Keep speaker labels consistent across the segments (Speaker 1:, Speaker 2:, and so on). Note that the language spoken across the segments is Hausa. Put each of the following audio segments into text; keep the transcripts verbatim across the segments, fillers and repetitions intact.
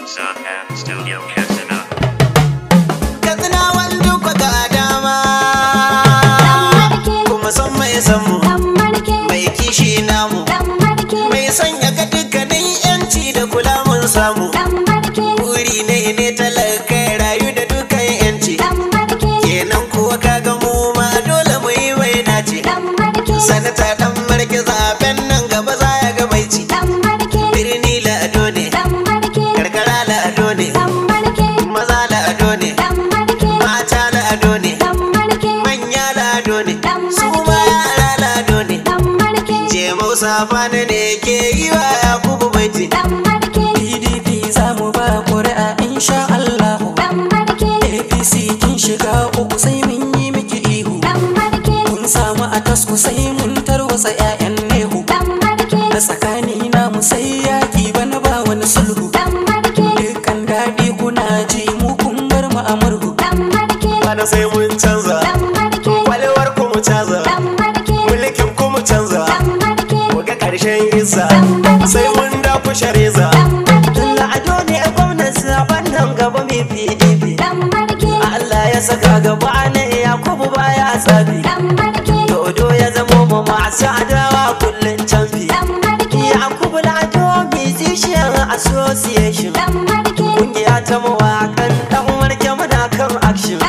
Speaker 1: Sun and Studio Katsina.
Speaker 2: Katsina wanda kwa ga dama kuma son mai san mu mai kishi namu mai sanya ga dukkanin yanci da kula mun samu buri ne ne talaka rayu da dukkan yanci kenan kuwa kaga mu ma dole mu yi mai naci sanata dan marke zaben nan gaba za ya ga mai ci birni la'ado ne karkara la'ado ne maza la'ado ne mata la'ado ne manya la'ado ne su ma yara la'ado ne jemau safana ne ke yi wa yakubu baiti
Speaker 3: P D P za mu ba ƙuri'a insha Allah. A P C kin shiga uku sai mun yi miki ihu. Kun samu a tasku sai mun tarwatsa 'ya'yan nehu. Da tsakani na mu sai yaƙi bana ba wani sulhu. Dukkan daɗi kuna ji mu kun bar mu a murhu.
Speaker 2: bana sai mun canza kwalewar ku mu canza mulkin ku mu canza mu ga ƙarshen izza sai mun da ku shareza la'ado ne gwamnan zaben nan gaba mai P D P Allah ya saka gaba ne Yakubu baya tsabi dodo ya zamo mu masu adawa kullun canfi Yakubu la'ado musician association kungiya ta mawakan dan warke muna kan action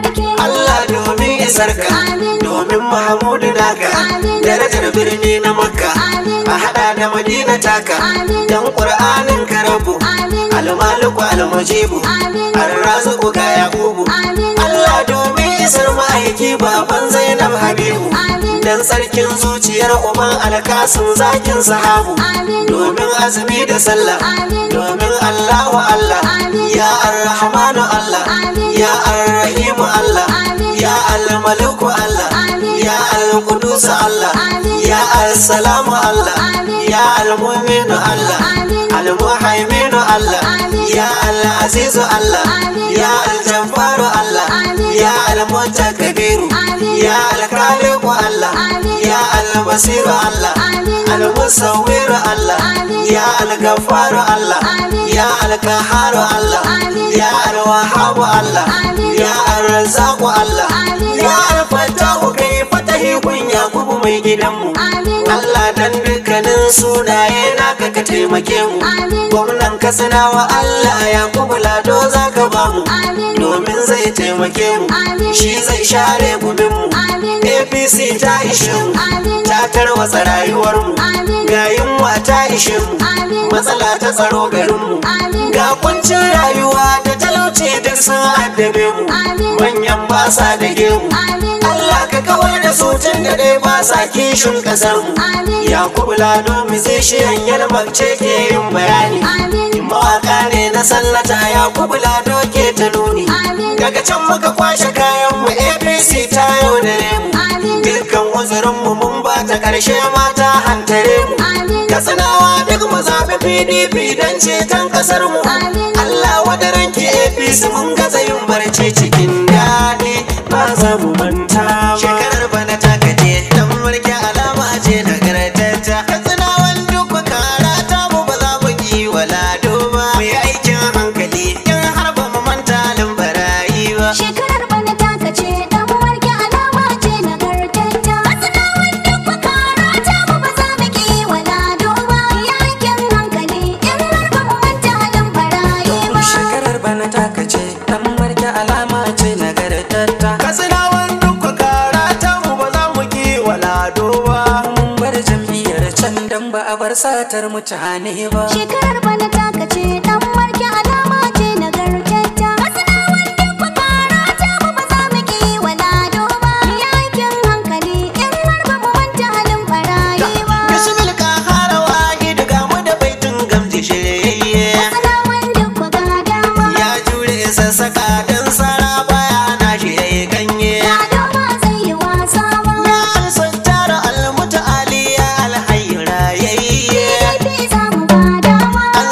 Speaker 2: Allah domin isarka domin Mahamudu naka darajar birni na Makka a hada da Madina taka dan Qur'anin karabu al-maliku al-mujibu ar-raziqu ga yaqubu Allah domin isar ma'aiki baban Zainab Habibu dan sarkin zuciyar uban alkasim zakin sahabu domin azumi da sallah domin Allahu Allah ya ar-rahmanu Allah ya ar-rahimu Allah ya al-maliku Allah ya al-qudus Allah ya al-salamu Allah ya al-mu'minu Allah al-muhaiminu Allah ya al-azizu Allah ya al-jabbaru Allah ya al-mutakabbiru ya al-khaliqu Allah ya al-basiru Allah al-musawwiru Allah ya al-ghaffaru Allah ya al-qahharu Allah ya al-wahhabu Allah ya ar-razzaqu Allah ya al-fattahu kai fatahi kun Yakubu mai gidanmu Allah dan dukkanin sunaye naka ka taimake mu gwamnan Katsinawa Allah Yakubu Lado zaka bamu domin zai taimake mu shi zai share gumin mu A P C ta ishe mu ta tarwatsa rayuwar mu ga yunwa ta ishe mu matsala ta tsaro garin mu ga kuncin rayuwa da talauci duk sun addabe mu manyan ba sa da gemu Allah ka kawar da su tun da dai ba sa kishin kasar mu Yakubu Lado musician yalmarce ke yin bayani mawaka ne na sallata Yakubu Lado ke ta nuni daga can muka kwashe kayan mu A P C ta yau da mu dukkan uzurin mu mun ba ta karshe mata hantare mu Katsinawa duk mu zaɓi P D P dan ceton kasar mu Allah wadaran ki A P C mun gaza yin barci cikin daɗi ba za mu manta ba shekarar bana ta kaje dan mulki alama ce na garantata Katsinawan duk karata mu ba za mu ki wala doba mu yi aikin hankali in har ba mu manta barayi ba
Speaker 4: Shekarar bana ta kace dan warke alama ce na gartanta Katsinawan duk karata mu ba za mu ki wala doba yakin hankali in har ba mu manta barayi ba
Speaker 3: Shekarar bana ta kace dan marke alama ce nagartatta.
Speaker 2: Katsinawan duk karata mu ba za mu ki wala doba
Speaker 3: Mun bar jam'iyyar can dan ba a bar satar mutane ba.
Speaker 4: Shekarar bana ta kace dan warke alama ce na gartanta Katsinawan duk karata mu ba za mu ki wala doba yakin hankali in har ba mu manta barayi ba
Speaker 2: bismil ka harawa ga mu da baitin gamji shirye
Speaker 4: Katsinawan duk dama
Speaker 2: ya jure sassaka dan sara baya na shi yayi ganye
Speaker 4: Lado ba zai yi wasa ba
Speaker 2: ya al-sattar al-muta'ali ya al-hayra yayye
Speaker 4: P D P za mu ba dama
Speaker 2: an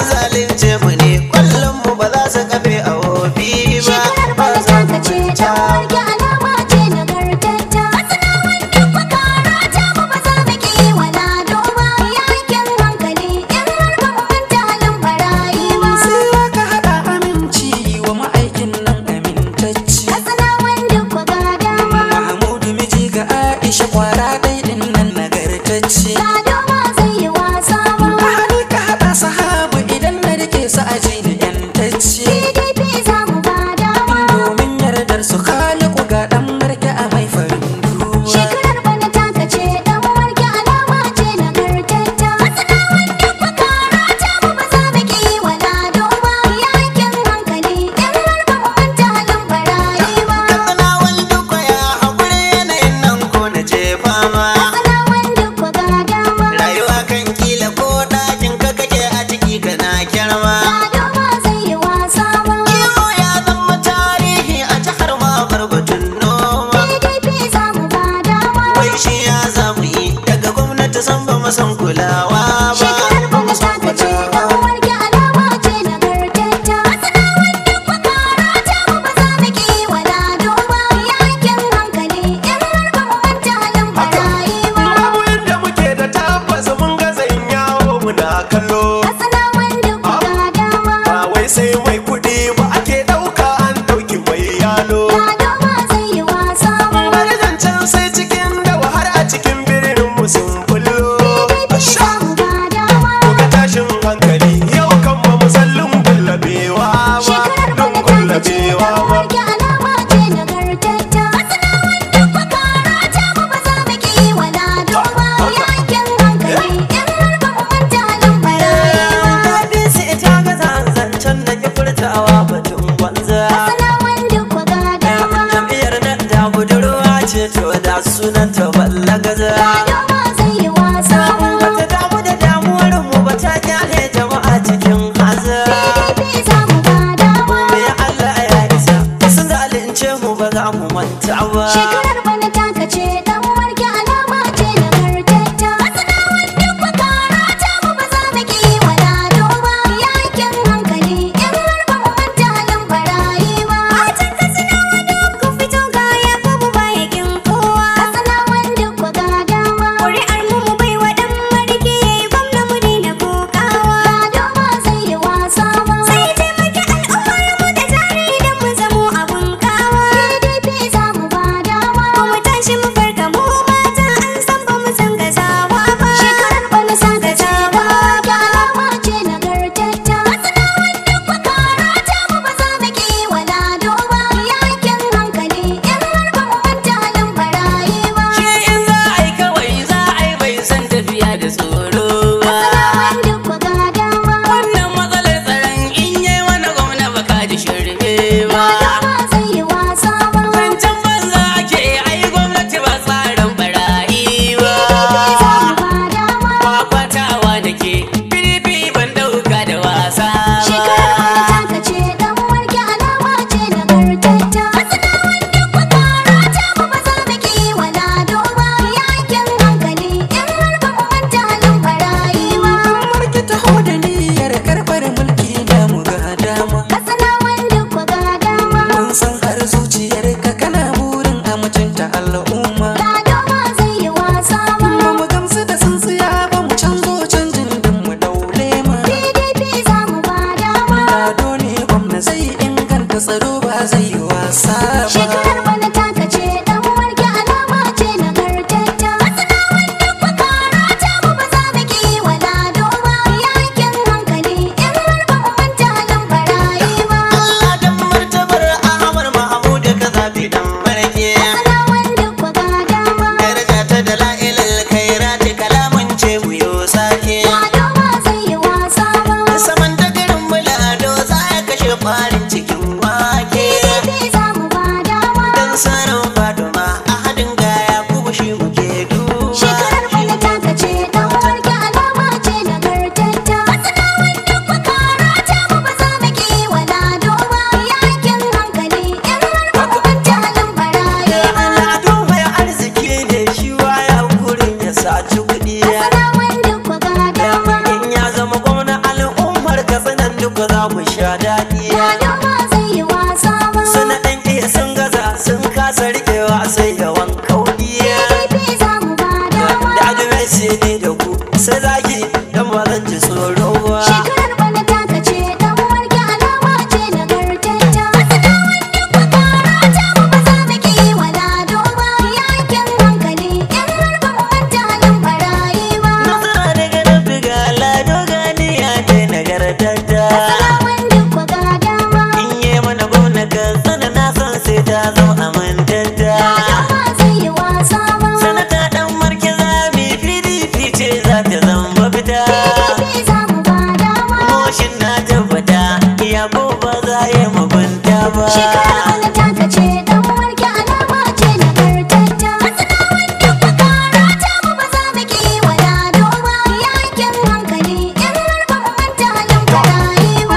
Speaker 2: ba.
Speaker 4: Lado ba zai yi wasa ba.
Speaker 2: Kiwo ya zama tarihi a jihar ma barbatun noma.
Speaker 4: P D P za mu ba dama.
Speaker 2: Wai shi ya zamu yi daga gwamnati san ba mu san kulawa ba.
Speaker 4: Shekarar bana ta kace dan warke alama ce nagartacca. Masana'ar duk bakara ta mu ba za mu ki wala duba. Yakin hankali in har ba mu manta halin barayi ba.
Speaker 2: Babu inda muke da tabbas mun ga zan yawo muna kallo.
Speaker 4: Masana'ar duk ba dama.
Speaker 2: Ba wai sai mai kuɗi ba ake ɗauka an ɗauki mai yalo.
Speaker 4: Lado ba zai yi wasa ba.
Speaker 2: Bari zancen sai cikin dawa har a cikin birnin mu sun bullo.
Speaker 4: P D P za mu ba dama.
Speaker 2: Ga tashin hankali yau kan ba mu sallin gullabewa ba.
Speaker 4: Shekarar
Speaker 2: Don
Speaker 4: bana ta kace
Speaker 2: gullabewa
Speaker 4: dan
Speaker 2: ba.
Speaker 4: warke alama ce nagartacca. Masana'ar duk bakara ta mu ba za mu ki wala duba. Yakin hankali in har ba mu manta halin barayi ba.
Speaker 3: Daɗin su ita ga zancen da ke furtawa batun banza.
Speaker 4: Masana'ar duk ba dama.
Speaker 3: Jam'iyyar nan da budurwa ce to da sunanta ballagaza.
Speaker 4: Lado ba zai yi wasa ba.
Speaker 3: Bata damu da damuwar mu ba ta kyale jama'a cikin haza.
Speaker 4: P D P za mu ba dama.
Speaker 3: Me Allah ya isa sun zalunce mu ba za mu manta ba.
Speaker 4: Shekarar bana ta kace dan warke alama ce nagartacca. Masana'ar duk bakara ta mu ba za mu ki wala duba. Yakin hankali in har ba mu manta halin barayi ba. Matan Katsinawa duk ku fito ga yafi mu ba yakin kowa. Katsinawan duk ku ga dama. Ƙuri'ar mu mu bai wa dan marke yayi gwamna mu daina kokawa. Lado ba zai yi wasa ba. Sai taimaki al'ummar mu da jari idan mu zamo abun kawa. P D P za mu ba dama. Ko mu tashi mu farka mu mata an san ba mu san gazawa ba. Shekarar bana sa gazawa ga alama ce nagartacca. Masana'ar duk bakara ta mu ba za mu ki wala duba. Yakin hankali in har ba mu manta halin barayi ba.
Speaker 3: Shi in za a yi kawai za a yi bai san tafiya da tsoro ba.
Speaker 4: Masana'ar duk ga dama.
Speaker 3: Wannan matsalar tsaron in yi wani gwamna ba ka ji shirme ba.
Speaker 4: Lado ba zai yi wasa ba.
Speaker 3: Zancen banza ake ai gwamnati ba tsarin barayi ba.
Speaker 4: Za mu ba dama.
Speaker 3: Kwakwatawa da ke P D P ban dauka da wasa
Speaker 4: Shekarar
Speaker 3: ba.
Speaker 4: bana ta kace dan warke alama ce nagartacca. Masana'ar duk bakara ta mu ba za mu ki wala duba. Yakin hankali in har ba mu manta halin barayi ba.
Speaker 3: Marki taho da niyyar karɓar mulki da mu ga dama.
Speaker 4: Masana'ar duk ga dama.
Speaker 3: Mun san har zuciyar ka kana burin a mutunta al'umma.
Speaker 4: Lado ba zai yi wasa ba.
Speaker 3: Ba mu gamsu da tsintsiya ba mu canzo canjin din mu daule ma.
Speaker 4: P D P za mu ba dama.
Speaker 3: Lado ne gwamna zai inganta tsaro ba zai yi wasa ba.
Speaker 4: Shekarar bana ta kace dan warke alama ce nagartacca. Masana'ar duk bakara ta mu ba za mu ki wala duba. Yakin hankali in har ba mu manta halin barayi ba.
Speaker 2: Allah dan martabar Ahmad Mahmud ka zabi dan marke.
Speaker 4: Masana'ar duk ga dama.
Speaker 2: Daraja ta da la'ilal khairati kalamun ce mu yo sake.
Speaker 4: Lado ba zai yi wasa ba.
Speaker 2: Saman da garin mulado za a kashe farin cikin wake.
Speaker 4: P D P za mu ba dama.
Speaker 2: Dan sanin Fatima a hadin gaya kuma shi muke duba.
Speaker 4: Shekarar bana ta kace dan warke alama ce nagartacca. Masana'ar duk bakara ta mu ba za mu ki wala duba. Yakin hankali in har ba mu manta halin barayi ba.
Speaker 3: Lado mai arziki ne shi waya gurin ya saci kuɗi.
Speaker 4: Masana'ar duk ga dama.
Speaker 3: In ya zama gwamna al'ummar katsinan duka za mu sha daɗi.
Speaker 4: Lado ba zai yi wasa ba.
Speaker 3: Suna ɗan iya sun gaza sun kasa riƙewa sai yawan kauɗiya.
Speaker 4: P D P za mu ba dama.
Speaker 3: Da adume sai ne da ku sai zaki dan ba zan ji tsoro ba.
Speaker 4: Shekarar bana ta kace dan warke alama ce nagartacca. Masana'ar duk bakara ta mu ba za mu ki wala duba. Yakin hankali in har ba mu manta halin barayi ba.
Speaker 3: Nasara daga rabbi ga Lado ganiya da nagartata.
Speaker 4: Masana'ar duk ga dama.
Speaker 3: In yi mana gwamna ka sana na san sai ta zama amintata.
Speaker 4: Lado ba zai yi wasa ba.
Speaker 3: Sanata ɗan marke zami P D P ce za ta zama fita.
Speaker 4: P D P za mu ba dama.
Speaker 3: Moshin na tabbata ya ba za ya mabanta ba.
Speaker 4: Shekarar bana ta kace dan warke alama ce nagartacca. Masana'ar duk bakara ta mu ba za mu ki wala duba. Yakin hankali in har ba mu manta halin barayi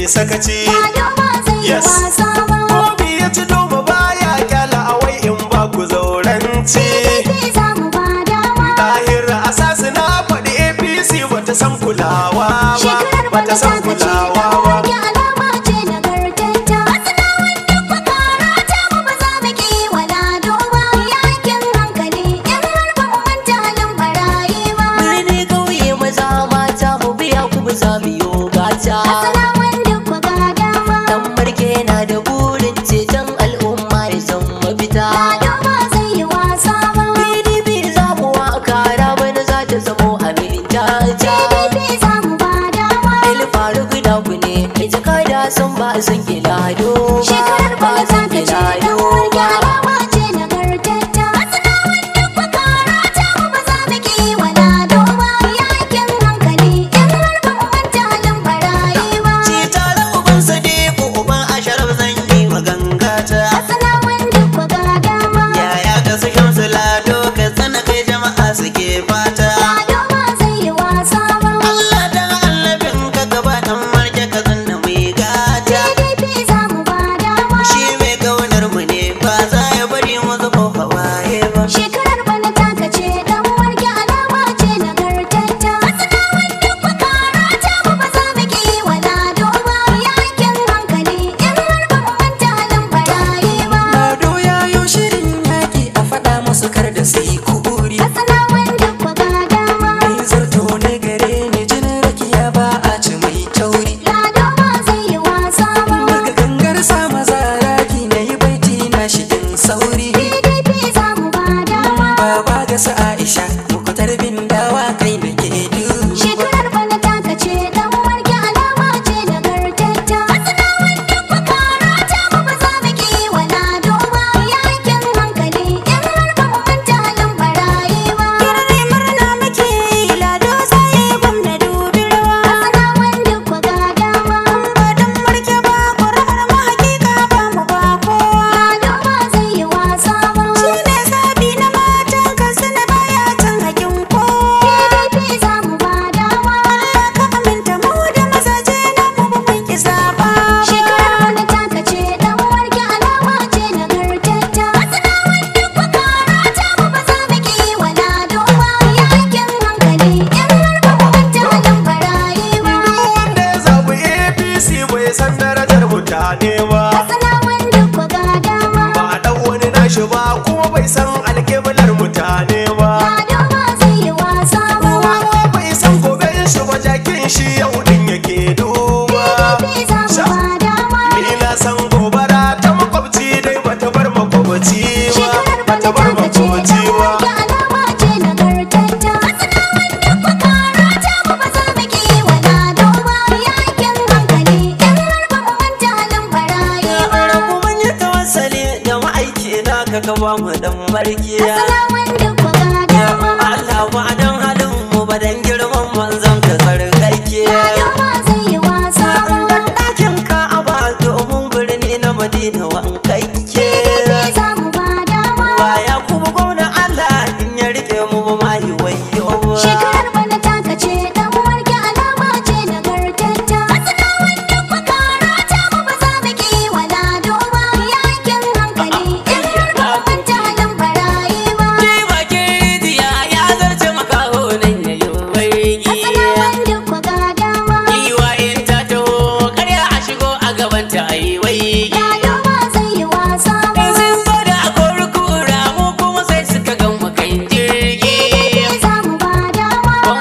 Speaker 2: sakaci.
Speaker 4: Lado ba zai yi
Speaker 2: Yes.
Speaker 4: wasa ba.
Speaker 2: Kobi ya ci doma baya kyala a wai in ba ku zauranci.
Speaker 4: P D P za mu ba dama.
Speaker 2: Tahir Asasu na faɗi A P C bata san kulawa ba,
Speaker 4: Shekarar
Speaker 2: bata
Speaker 4: bana
Speaker 2: san
Speaker 4: taka ce
Speaker 2: kulawa
Speaker 4: dan
Speaker 2: ba.
Speaker 4: warke alama ce nagartatta. Matsinawan duk bakara ta mu ba za mu ki wa Lado ba. Yakin hankali in har ba mu manta halin barayi ba.
Speaker 3: Birni kauye maza mata mu biya ku ba za mu yo gata.
Speaker 4: Matsinawan duk baka dama.
Speaker 3: Dan barke na da burin ceton al'umma ya zan mafita.
Speaker 4: Lado ba zai yi wasa ba.
Speaker 3: P D P za mu wa kara bana za ta zamo abin jaja.
Speaker 4: P D P za mu ba dama.
Speaker 3: El faru guda ku ne, mai jaka da san ba a san Lado ba.
Speaker 4: Shekarar
Speaker 3: Ba
Speaker 4: bana
Speaker 3: a san
Speaker 4: taka ce dan
Speaker 3: Lado
Speaker 4: warke
Speaker 3: ba.
Speaker 4: alama ce nagartatta. Matsinawan duk bakara ta mu ba za mu ki wa Lado ba. Yakin hankali in har ba mu manta halin barayi ba.
Speaker 5: Ci tare uban Sadiku uban Asharaf zan yi wa gangata.
Speaker 4: Matsinawan duk baka dama.
Speaker 5: Yaya ka su Shamsu Lado ka tsana kai jama'a suke fata.
Speaker 4: Lado ba zai yi wasa ba.
Speaker 5: Allah dan annabin ka gaba dan marke ka zanna mai gata.
Speaker 4: P D P za mu ba dama.
Speaker 5: Shi mai kaunar mu ne ba za ya bari mu zuba hawaye ba.
Speaker 4: Shekarar bana taka ce dan warke alama ce nagartatta. Matsinawan duk bakara ta mu ba za mu ki wa Lado ba. Yakin hankali in har ba mu manta halin barayi ba.
Speaker 3: Lado ya yo shirin yaƙi a faɗa musu kar da su yi kuri.
Speaker 4: Matsinawan duk baka dama.
Speaker 3: Mai zarto ne gare ni jinin rakiya ba a ci mai tauri.
Speaker 4: Lado ba zai yi wasa ba.
Speaker 3: Daga gangar sa maza raki na yi baiti na shigin sauri.
Speaker 4: P D P za mu ba dama.
Speaker 3: Baba ga su Aisha muku tarbin dawa kai da ke duba.
Speaker 4: Shekarar bana taka ce dan warke alama ce nagartatta. Matsinawan duk bakara ta mu ba za mu ki wa Lado ba. Yakin hankali in har ba mu manta halin barayi ba.
Speaker 6: Kirari murna muke yi Lado sai gwamna dubi rawa.
Speaker 4: Matsinawan duk baka dama.
Speaker 6: Ba dan marke ba ƙuri'ar mu hakika ba mu ba kowa.
Speaker 4: Lado ba zai yi wasa ba.
Speaker 6: Shi ne zabi na matan Katsina baya can hakin kowa.
Speaker 4: P D P za mu ba dama.
Speaker 6: Allah ka aminta mu da mazaje na mu ba mun ki zaba.
Speaker 4: Shekarar bana taka ce dan warke alama ce nagartatta. Matsinawan duk bakara ta mu ba za mu ki wa Lado ba. Yakin hankali in har ba mu manta halin barayi ba.
Speaker 2: Wanda ya zaɓi A P C bai san darajar mutane ba.
Speaker 4: Matsinawan duk baka dama.
Speaker 2: Ba a ɗau wani nashi ba kuma bai san alƙiblar mutane ba.
Speaker 4: Lado ba zai yi wasa ba.
Speaker 2: Kowa bai san gobe shi ba jakin shi yau din yake duba.
Speaker 4: P D P za mu ba dama.
Speaker 2: Ni na san gobara ta makwabci dai bata bar makwabci ba.
Speaker 4: Shekarar
Speaker 2: Bata
Speaker 4: bana
Speaker 2: bar
Speaker 4: taka ce
Speaker 2: makwabci
Speaker 4: dan
Speaker 2: ba.
Speaker 4: warke alama ce nagartatta. Matsinawan duk bakara ta mu ba za mu ki wa Lado ba. Yakin hankali in har ba mu manta halin barayi ba.
Speaker 5: Rabu mun yi tawassali da ma'aiki na ka ka ba mu dan markiya.
Speaker 4: Matsinawan duk baka dama.
Speaker 5: Allah ba dan halin mu ba dan girman manzon ka sarkake.
Speaker 4: Lado ba zai yi wasa ba.
Speaker 5: Ɗakin Ka'aba domin birni na Madina wankakke.
Speaker 4: P D P za mu ba dama.
Speaker 5: Baya kuma gwamna Allah in ya rike mu ba ma yi wayo ba.
Speaker 4: Shekarar bana taka ce dan warke alama ce nagartatta. Matsinawan duk bakara ta mu ba za mu ki wa Lado ba. Yakin hankali in har ba mu manta halin barayi ba.
Speaker 5: Ni ba ke diya ya zarce makaho nan ya yi waigi.
Speaker 4: Matsinawan duk baka dama.
Speaker 5: Iwa in ta taho karya a shigo a gaban ta ayi waigi.
Speaker 4: Lado ba zai yi wasa ba.
Speaker 5: Sun zo da akori kura mu kuma sai suka gan mu kan jirgi.
Speaker 4: P D P za mu ba dama.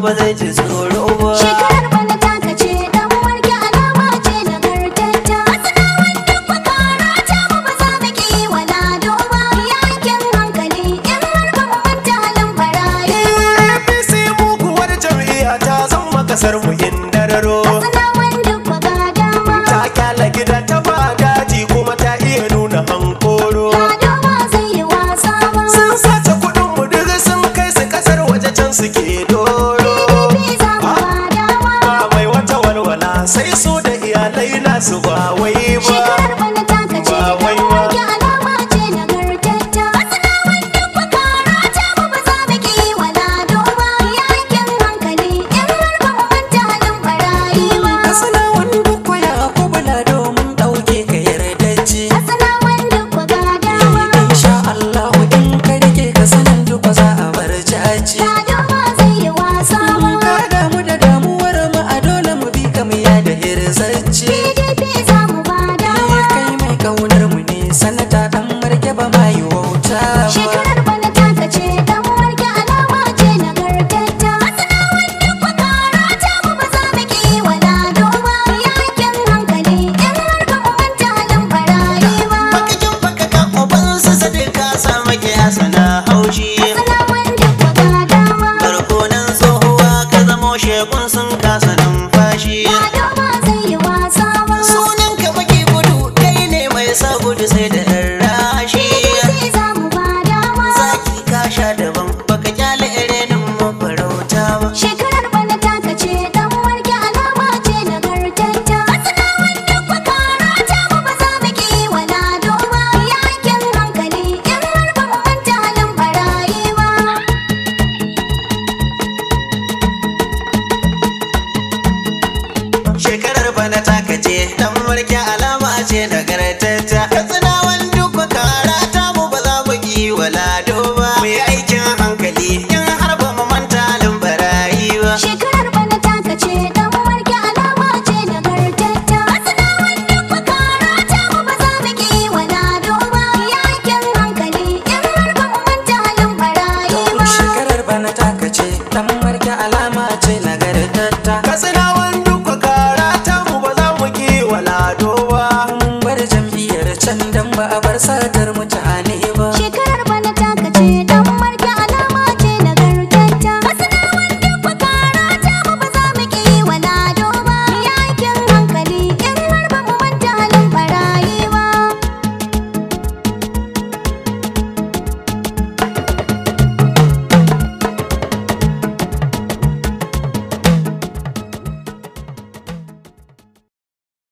Speaker 3: ba zai ji tsoro ba.
Speaker 4: Shekarar bana taka ce dan warke alama ce nagartacca. Asalawan duk bakara ta mu ba za mu ki wala doba. Yakin hankali in har ba mu manta halin barayi.
Speaker 2: A P C muguwar jam'iyya ta zama kasar mu indararo.
Speaker 4: Asalawan duk baka dama.
Speaker 2: Ta kyala gida ta ba daji kuma ta iya nuna hankoro.
Speaker 4: Lado ba zai yi wasa ba.
Speaker 2: Sun sace kuɗin mu duk sun kai su kasar waje can suke doro.
Speaker 4: P D P za mu ba dama.
Speaker 2: Ba mai wata walwala sai su da iyalai nasu ba wai ba.
Speaker 4: Shekarar bana taka ce dan warke alama ce nagartacca. Asalawan duk bakara ta mu ba za mu ki wala doba. Yakin hankali in har ba mu manta halin barayi ba.
Speaker 3: Asalawan duk ya kubula domin ɗauke ka yardacce.
Speaker 4: Asalawan duk baka dama.
Speaker 3: Insha Allah in ka rike ka sanin duk za a bar jaji.
Speaker 4: Lado ba zai yi wasa ba.
Speaker 3: Ka damu da damuwar mu a dole mu bi ka mu ya da hirzacce.
Speaker 4: P D P za mu ba dama.
Speaker 3: Kai mai kaunar mu ne sanata dan marke ba ma yi wauta ba.
Speaker 4: Shekarar bana taka ce dan warke alama ce nagartacca. Asalawan duk bakara ta mu ba za mu ki wala doba. Yakin hankali in har ba mu manta halin barayi ba.
Speaker 7: Bakakin bakaka ubansu sadika sa maki hasana haushi.
Speaker 4: Asalawan duk baka dama.
Speaker 7: Barkonan tsohuwa ka zamo shekun sun kasa numfashi.
Speaker 4: Lado ba zai yi wasa ba.
Speaker 7: Sunan ka baki gudu kai ne mai sa gudu sai da ɗan rashi.
Speaker 4: P D P za mu ba dama.
Speaker 7: Zaki ka sha daban baka kyale irenin mafarauta ba.
Speaker 4: Shekarar bana taka ce dan warke alama ce nagartacca. Asalawan duk bakara ta mu ba za mu ki wala doba. Yakin hankali in har ba mu manta halin barayi ba.
Speaker 7: Shekarar bana taka ce dan marke alama ce nagartacca. Katsinawan duk bakara ta mu ba za mu ki wala doba. Mu yi aikin hankali in har ba mu manta halin barayi ba.
Speaker 4: Shekarar bana taka ce dan warke alama ce nagartacca. Asalawan duk bakara ta mu ba za mu ki wala doba. Yakin hankali in har ba mu manta halin barayi ba.
Speaker 3: Shekarar bana taka ce dan